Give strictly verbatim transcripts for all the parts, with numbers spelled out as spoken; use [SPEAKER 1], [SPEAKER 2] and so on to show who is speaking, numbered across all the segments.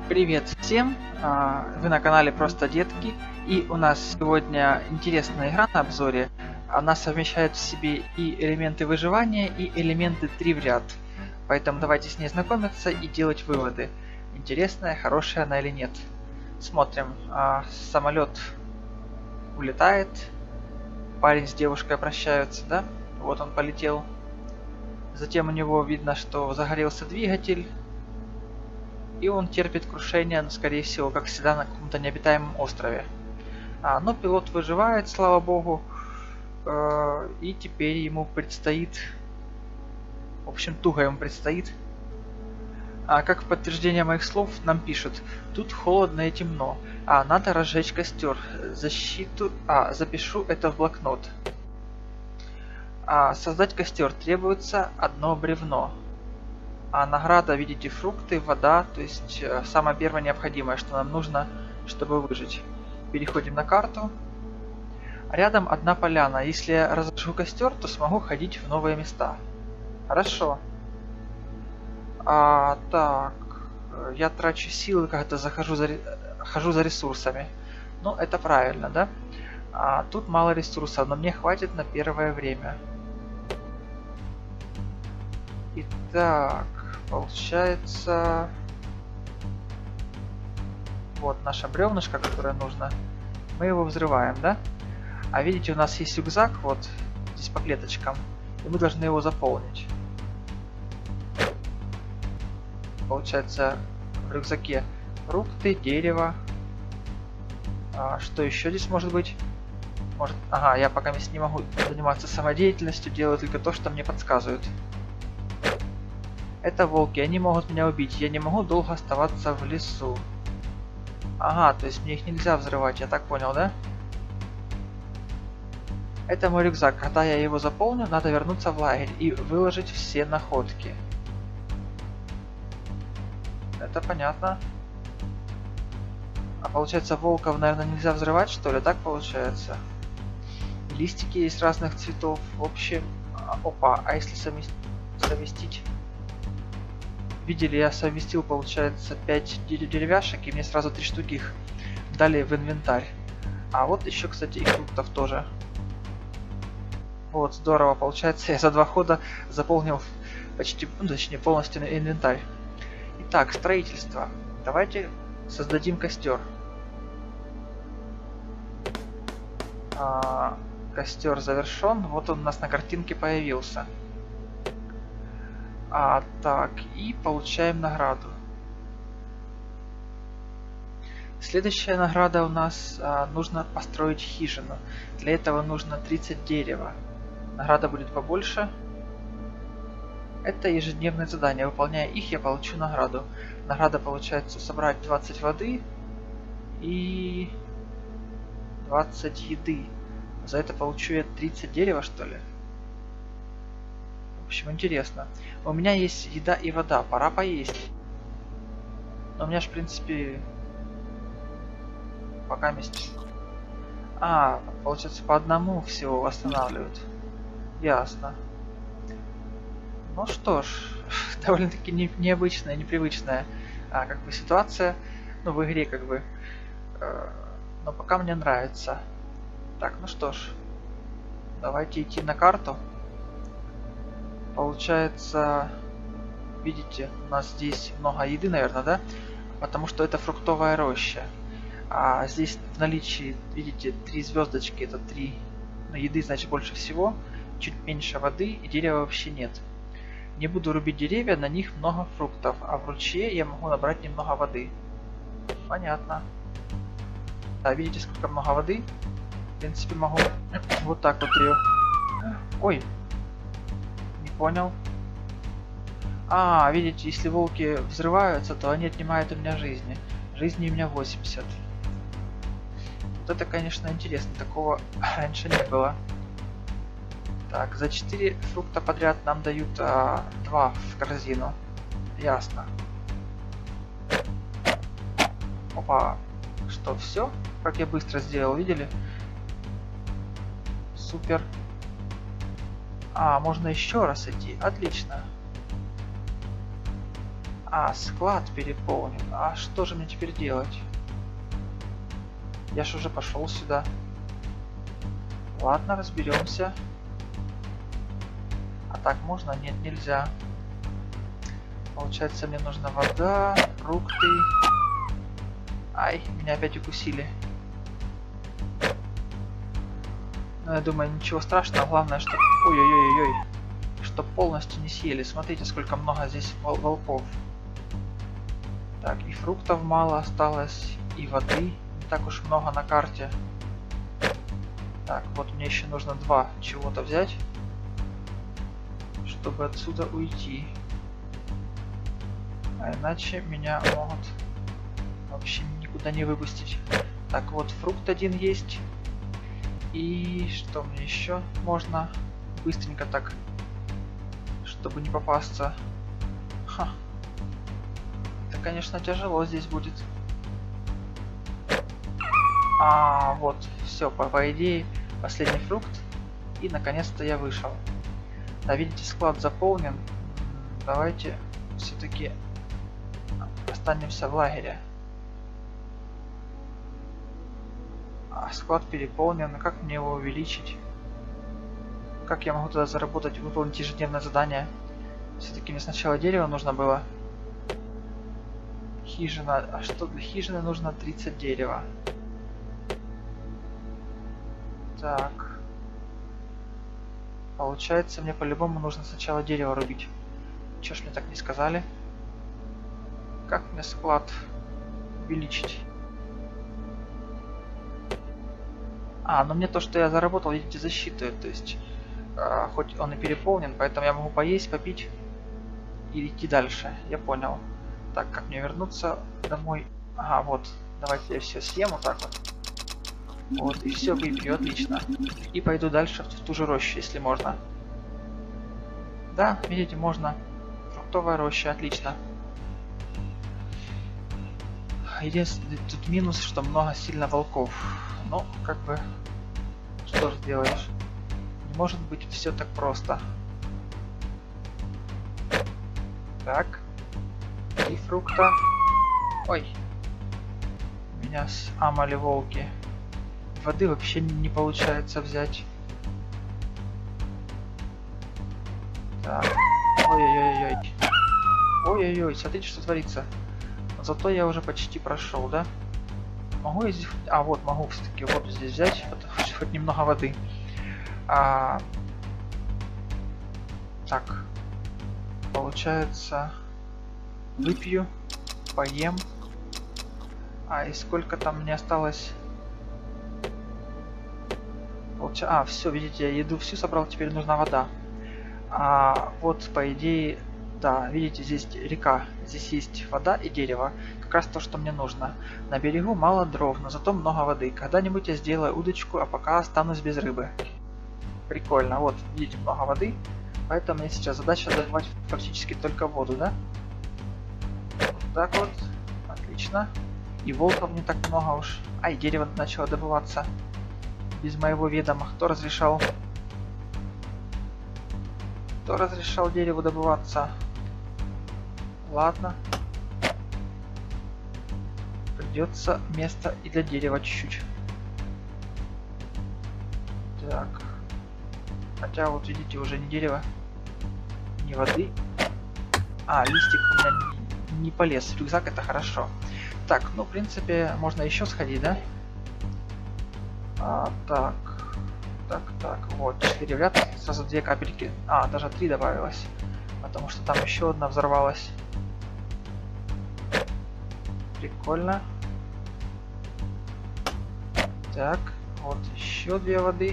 [SPEAKER 1] Привет всем! а, Вы на канале Просто Детки, и у нас сегодня интересная игра на обзоре. Она совмещает в себе и элементы выживания, и элементы три в ряд. Поэтому давайте с ней знакомиться и делать выводы. Интересная, хорошая она или нет. Смотрим. А, самолет улетает. Парень с девушкой прощаются, да? Вот он полетел. Затем у него видно, что загорелся двигатель. И он терпит крушение, скорее всего, как всегда, на каком-то необитаемом острове. А, но пилот выживает, слава богу. Э, и теперь ему предстоит... В общем, туго ему предстоит. А как в подтверждение моих слов нам пишут: тут холодно и темно. А, надо разжечь костер. Защиту... А, запишу это в блокнот. А, создать костер требуется одно бревно. А награда, видите, фрукты, вода, то есть э, самое первое необходимое, что нам нужно, чтобы выжить. Переходим на карту. Рядом одна поляна. Если я разожгу костер, то смогу ходить в новые места. Хорошо. А, так, я трачу силы, когда захожу за, хожу за ресурсами. Ну, это правильно, да? А, тут мало ресурсов, но мне хватит на первое время. Итак, получается, вот наша бревнышко, которое нужно, мы его взрываем, да? А видите, у нас есть рюкзак, вот здесь по клеточкам, и мы должны его заполнить. Получается, в рюкзаке фрукты, дерево. А, что еще здесь может быть? Может, ага, я пока не могу заниматься самодеятельностью, делаю только то, что мне подсказывают. Это волки, они могут меня убить. Я не могу долго оставаться в лесу. Ага, то есть мне их нельзя взрывать, я так понял, да? Это мой рюкзак. Когда я его заполню, надо вернуться в лагерь и выложить все находки. Это понятно. А получается, волков, наверное, нельзя взрывать, что ли? Так получается? Листики есть разных цветов. В общем... Опа, а если совместить... Видели, я совместил, получается, пять деревяшек, и мне сразу три штуки их дали в инвентарь. А вот еще, кстати, и фруктов тоже. Вот, здорово, получается, я за два хода заполнил почти, ну, точнее, полностью инвентарь. Итак, строительство. Давайте создадим костер. А, костер завершен. Вот он у нас на картинке появился. А, так, и получаем награду. Следующая награда у нас, а, нужно построить хижину. Для этого нужно тридцать дерева. Награда будет побольше. Это ежедневные задания. Выполняя их, я получу награду. Награда получается собрать двадцать воды и двадцать еды. За это получу я тридцать дерева, что ли? В общем, интересно. У меня есть еда и вода, пора поесть. Но у меня же, в принципе, пока есть... А, получается, по одному всего восстанавливают. Ясно. Ну что ж, довольно-таки не, необычная, непривычная а, как бы ситуация. Ну, в игре, как бы. Э, но пока мне нравится. Так, ну что ж. Давайте идти на карту. Получается, видите, у нас здесь много еды, наверное, да? Потому что это фруктовая роща. А здесь в наличии, видите, три звездочки, это три. Ну, еды, значит, больше всего. Чуть меньше воды, и дерева вообще нет. Не буду рубить деревья, на них много фруктов. А в ручье я могу набрать немного воды. Понятно. Да, видите, сколько много воды? В принципе, могу вот так вот ее... Ой! Понял. А, видите, если волки взрываются, то они отнимают у меня жизни. Жизни у меня восемьдесят. Вот это, конечно, интересно. Такого раньше не было. Так, за четыре фрукта подряд нам дают а, два в корзину. Ясно. Опа. Что, все? Как я быстро сделал, видели? Супер. А, можно еще раз идти. Отлично. А, склад переполнен. А что же мне теперь делать? Я ж уже пошел сюда. Ладно, разберемся. А так можно? Нет, нельзя. Получается, мне нужна вода, фрукты. Ай, меня опять укусили. Но я думаю, ничего страшного. Главное, что... Ой-ой-ой-ой. Что полностью не съели. Смотрите, сколько много здесь вол волков. Так, и фруктов мало осталось, и воды не так уж много на карте. Так, вот мне еще нужно два чего-то взять, чтобы отсюда уйти. А иначе меня могут вообще никуда не выпустить. Так, вот фрукт один есть. И что мне еще можно? Быстренько так, чтобы не попасться. Ха. Это, конечно, тяжело здесь будет. А, вот, все, по, по идее, последний фрукт. И, наконец-то, я вышел. Да, видите, склад заполнен. Давайте все-таки останемся в лагере. А, склад переполнен. Как мне его увеличить? Как я могу туда заработать, выполнить ежедневное задание? Все-таки мне сначала дерево нужно было. Хижина. А что для хижины нужно? тридцать дерева. Так. Получается, мне по-любому нужно сначала дерево рубить. Чё ж мне так не сказали? Как мне склад увеличить? А, ну мне то, что я заработал, видите, засчитывает. То есть, э, хоть он и переполнен, поэтому я могу поесть, попить и идти дальше. Я понял. Так, как мне вернуться домой? Ага, вот. Давайте я все съем вот так вот. Вот, и все выпью, отлично. И пойду дальше в ту же рощу, если можно. Да, видите, можно. Фруктовая роща, отлично. Единственный тут минус, что много сильно волков. Ну, как бы, что же делаешь? Не может быть все так просто. Так. И фрукта. Ой. Меня самали волки. Воды вообще не получается взять. Так. Ой-ой-ой-ой. Ой-ой-ой, смотрите, что творится. Зато я уже почти прошел, да? Могу я здесь... А, вот, могу все-таки воду здесь взять. Хоть, хоть немного воды. А... Так. Получается... Выпью. Поем. А, и сколько там мне осталось? А, все, видите, я еду всю собрал, теперь нужна вода. А, вот, по идее, да, видите, здесь река, здесь есть вода и дерево. Как раз то, что мне нужно. На берегу мало дров, но зато много воды. Когда-нибудь я сделаю удочку, а пока останусь без рыбы. Прикольно, вот, видите, много воды. Поэтому мне сейчас задача добывать практически только воду, да? Вот так вот, отлично. И волков не так много уж. Ай, дерево начало добываться. Без моего ведома. Кто разрешал? Кто разрешал дереву добываться? Ладно. Придется место и для дерева чуть-чуть. Так. Хотя вот видите, уже не дерево, не воды. А, листик у меня не, не полез в рюкзак, это хорошо. Так, ну в принципе можно еще сходить, да? А, так, так, так, вот, четыре в ряд, сразу две капельки, а, даже три добавилось, потому что там еще одна взорвалась. Прикольно. Так, вот еще две воды.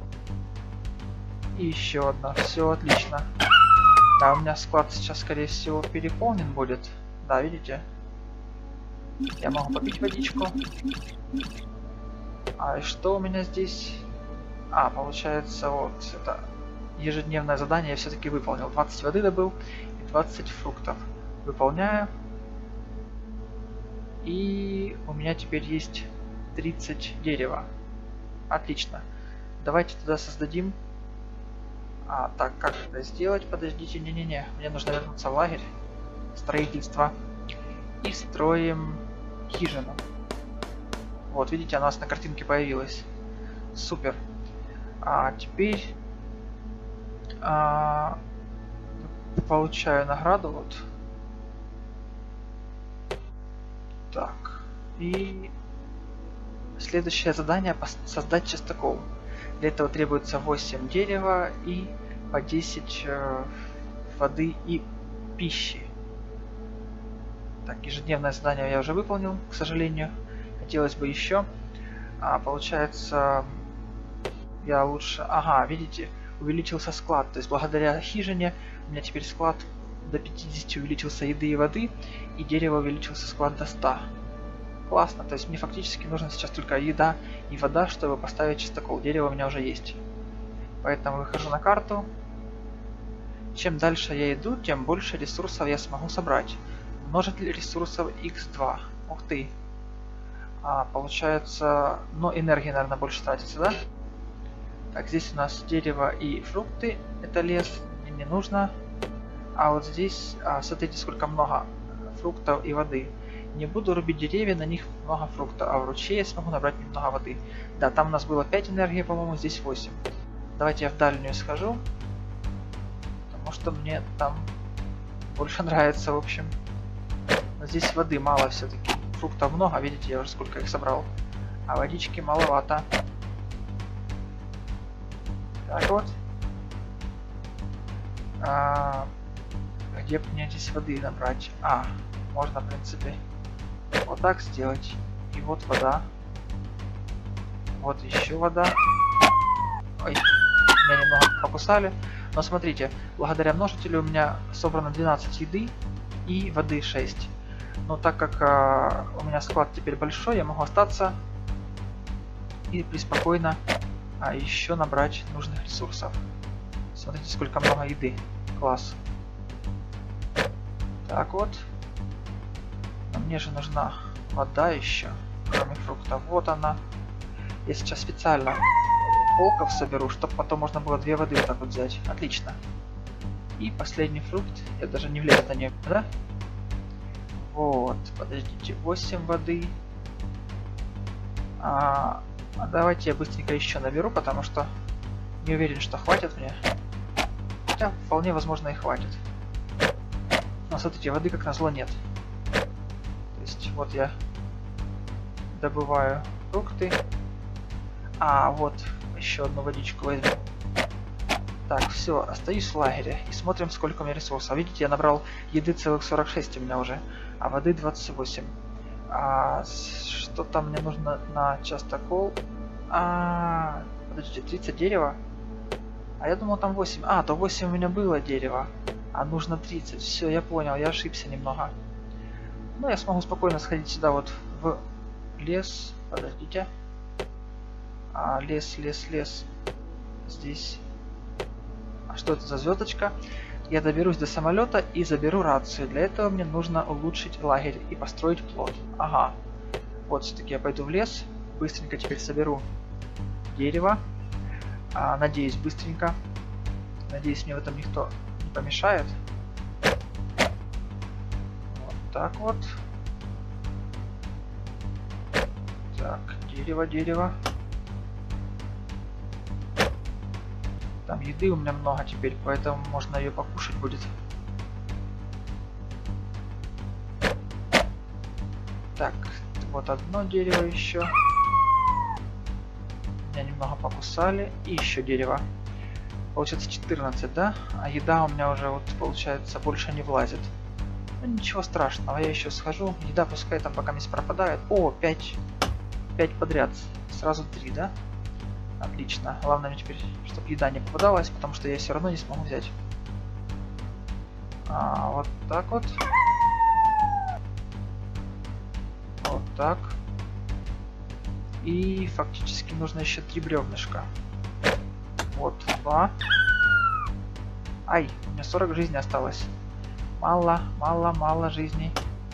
[SPEAKER 1] И еще одна, все отлично. Да, у меня склад сейчас, скорее всего, переполнен будет. Да, видите? Я могу попить водичку. А и что у меня здесь? А, получается, вот это ежедневное задание я все-таки выполнил. двадцать воды добыл и двадцать фруктов. Выполняю. И у меня теперь есть тридцать дерева. Отлично. Давайте туда создадим. А, так, как это сделать? Подождите, не-не-не. Мне нужно вернуться в лагерь. строительства. И строим хижину. Вот, видите, она у нас на картинке появилась. Супер. А теперь а, получаю награду. Вот. Так. И следующее задание — создать частокол. Для этого требуется восемь дерева и по десять э, воды и пищи. Так, ежедневное задание я уже выполнил, к сожалению. Хотелось бы еще. А, получается, я лучше... Ага, видите, увеличился склад. То есть благодаря хижине у меня теперь склад до пятидесяти увеличился еды и воды, и дерево увеличился склад до ста. Классно, то есть мне фактически нужно сейчас только еда и вода, чтобы поставить частокол. Дерево у меня уже есть. Поэтому выхожу на карту. Чем дальше я иду, тем больше ресурсов я смогу собрать. Множитель ресурсов икс два. Ух ты. А, получается... Но энергии, наверное, больше тратится, да? Так, здесь у нас дерево и фрукты. Это лес. Мне не нужно. А вот здесь... А, смотрите, сколько много фруктов и воды. Не буду рубить деревья, на них много фруктов. А в ручье я смогу набрать немного воды. Да, там у нас было пять энергии, по-моему, здесь восемь. Давайте я в дальнюю схожу. Потому что мне там больше нравится, в общем. Но здесь воды мало все-таки. Фруктов много, видите, я уже сколько их собрал. А водички маловато. Так вот. А, где мне здесь воды набрать? А, можно, в принципе, вот так сделать. И вот вода. Вот еще вода. Ой, меня немного покусали. Но смотрите, благодаря множителю у меня собрано двенадцать еды и воды шесть. Но так как а, у меня склад теперь большой, я могу остаться и преспокойно а, еще набрать нужных ресурсов. Смотрите, сколько много еды. Класс. Так вот. Но мне же нужна вода еще, кроме фруктов. Вот она. Я сейчас специально полков соберу, чтобы потом можно было две воды вот так вот взять. Отлично. И последний фрукт. Я даже не влезу на нее, да? Вот, подождите, восемь воды. А, а давайте я быстренько еще наберу, потому что не уверен, что хватит мне. Хотя вполне возможно и хватит. Но смотрите, воды как назло нет. То есть вот я добываю фрукты. А, вот еще одну водичку возьму. Так, все, остаюсь в лагере и смотрим, сколько у меня ресурсов. Видите, я набрал еды целых сорок шесть у меня уже, а воды двадцать восемь. А, что там мне нужно на частокол? А, подождите, тридцать дерева? А я думал там восемь. А, то восемь у меня было дерева, а нужно тридцать. Все, я понял, я ошибся немного. Ну, я смогу спокойно сходить сюда вот в лес. Подождите. А, лес, лес, лес. Здесь. А что это за звездочка? Я доберусь до самолета и заберу рацию. Для этого мне нужно улучшить лагерь и построить плот. Ага. Вот, все-таки я пойду в лес. Быстренько теперь соберу дерево. А, надеюсь, быстренько. Надеюсь, мне в этом никто не помешает. Вот так вот. Так, дерево, дерево. Там еды у меня много теперь, поэтому можно ее покушать будет. Так, вот одно дерево еще. Меня немного покусали. И еще дерево. Получается четырнадцать, да? А еда у меня уже вот получается больше не влазит. Ну ничего страшного, я еще схожу. Еда пускай там пока не пропадает. О, пять. пять подряд. Сразу три, да? Отлично. Главное мне теперь, чтобы еда не попадалась, потому что я все равно не смогу взять. А, вот так вот. Вот так. И фактически нужно еще три бревнышка. Вот, два. Ай, у меня сорок жизней осталось. Мало, мало, мало жизней.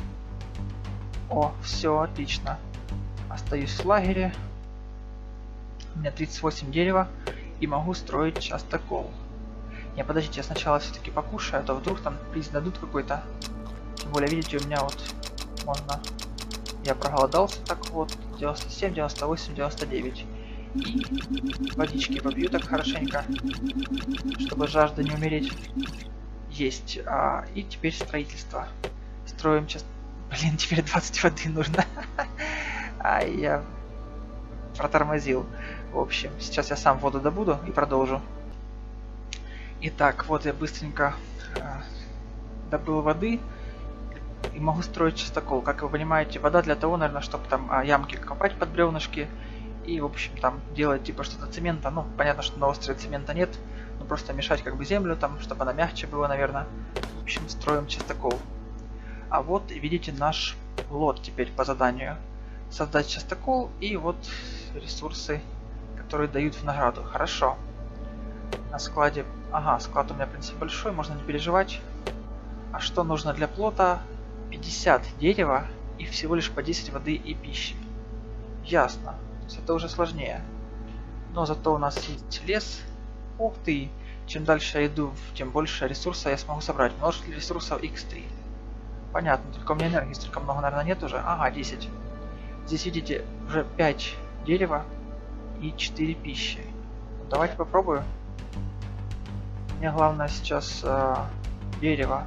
[SPEAKER 1] О, все, отлично. Остаюсь в лагере. У меня тридцать восемь дерева. И могу строить частокол. Не, подождите, я сначала все-таки покушаю, а то вдруг там приз дадут какой-то. Тем более, видите, у меня вот можно... Я проголодался, так вот, девяносто семь, девяносто восемь, девяносто девять. И водички попью так хорошенько, чтобы жажда не умереть. Есть. А, и теперь строительство. Строим сейчас... Блин, теперь двадцать воды нужно. А я протормозил. В общем, сейчас я сам воду добуду и продолжу. Итак, вот я быстренько а, добыл воды. И могу строить частокол. Как вы понимаете, вода для того, наверное, чтобы там а, ямки копать под бревнышки. И, в общем, там делать типа что-то цемента. Ну, понятно, что на острове цемента нет. Но просто мешать как бы землю там, чтобы она мягче была, наверное. В общем, строим частокол. А вот, видите, наш плот теперь по заданию. Создать частокол и вот ресурсы, которые дают в награду. Хорошо. На складе... Ага, склад у меня, в принципе, большой, можно не переживать. А что нужно для плота? пятьдесят дерева и всего лишь по десять воды и пищи. Ясно. То есть это уже сложнее. Но зато у нас есть лес. Ух ты! Чем дальше я иду, тем больше ресурсов я смогу собрать. Множитель ресурсов икс три. Понятно, только у меня энергии столько много, наверное, нет уже. Ага, десять. Здесь, видите, уже пять дерева и четыре пищи. Давайте попробую. Мне главное сейчас э, дерево.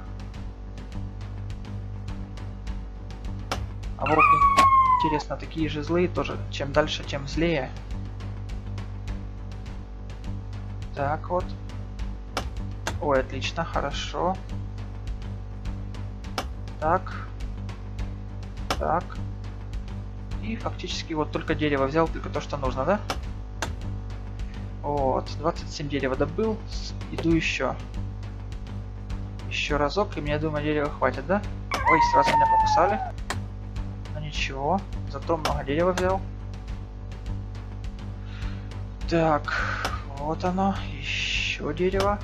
[SPEAKER 1] А вот интересно, такие же злые тоже. Чем дальше, тем злее. Так вот. Ой, отлично, хорошо. Так. Так. И фактически вот только дерево взял, только то, что нужно, да? Вот, двадцать семь дерева добыл. Иду еще. Еще разок, и мне, думаю, дерева хватит, да? Ой, сразу меня покусали. Но ничего, зато много дерева взял. Так, вот оно. Еще дерево.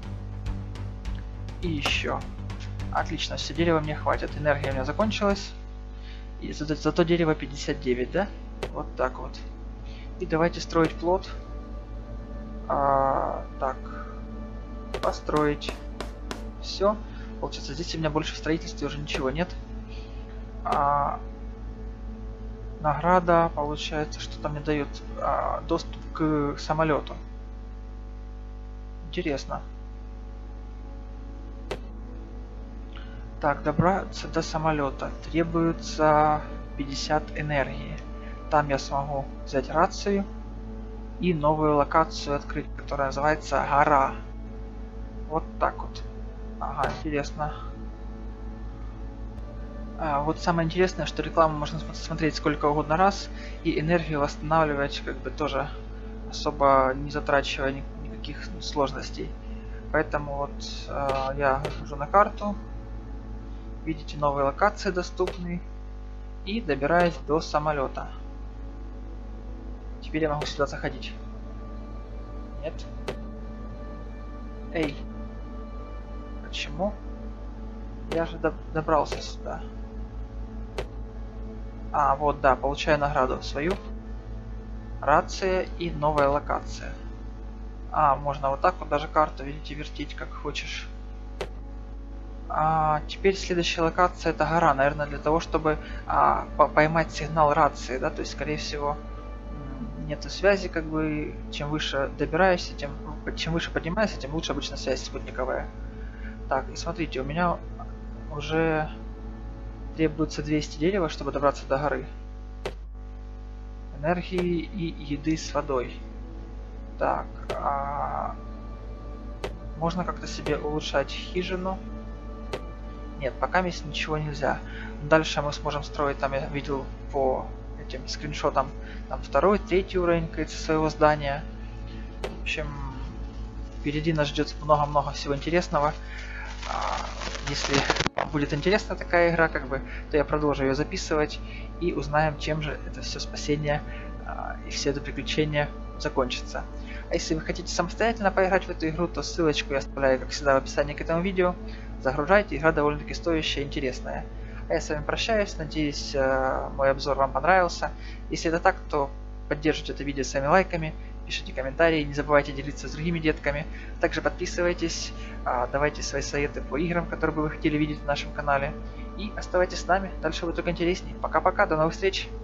[SPEAKER 1] И еще. Отлично, все дерева мне хватит. Энергия у меня закончилась. И зато, зато дерево пятьдесят девять, да? Вот так вот. И давайте строить плот. А, так. Построить. Все. Получается, здесь у меня больше в строительстве уже ничего нет. А, награда, получается, что-то мне дает а, доступ к самолету. Интересно. Так, добраться до самолета требуется пятьдесят энергии. Там я смогу взять рацию и новую локацию открыть, которая называется гора. Вот так вот. Ага, интересно. А, вот самое интересное, что рекламу можно смотреть сколько угодно раз, и энергию восстанавливать как бы тоже особо не затрачивая ни никаких сложностей. Поэтому вот э, я захожу на карту. Видите, новые локации доступны. И добираюсь до самолета. Теперь я могу сюда заходить. Нет. Эй. Почему? Я же доб добрался сюда. А, вот, да, получаю награду свою. Рация и новая локация. А, можно вот так вот даже карту, видите, вертеть как хочешь. А, теперь следующая локация — это гора, наверное, для того, чтобы а, по поймать сигнал рации, да, то есть, скорее всего, нету связи, как бы, чем выше добираешься, тем, чем выше поднимаешься, тем лучше обычно связь спутниковая. Так, и смотрите, у меня уже требуется двести дерева, чтобы добраться до горы. Энергии и еды с водой. Так, а... можно как-то себе улучшать хижину. Нет, пока здесь ничего нельзя. Дальше мы сможем строить, там я видел по этим скриншотам, там второй, третий уровень, кажется, своего здания. В общем, впереди нас ждет много-много всего интересного. Если вам будет интересна такая игра, как бы, то я продолжу ее записывать и узнаем, чем же это все спасение и все это приключение закончится. А если вы хотите самостоятельно поиграть в эту игру, то ссылочку я оставляю, как всегда, в описании к этому видео. Загружайте, игра довольно-таки стоящая и интересная. А я с вами прощаюсь, надеюсь, мой обзор вам понравился. Если это так, то поддержите это видео своими лайками, пишите комментарии, не забывайте делиться с другими детками. Также подписывайтесь, давайте свои советы по играм, которые бы вы хотели видеть в нашем канале. И оставайтесь с нами, дальше будет только интереснее. Пока-пока, до новых встреч!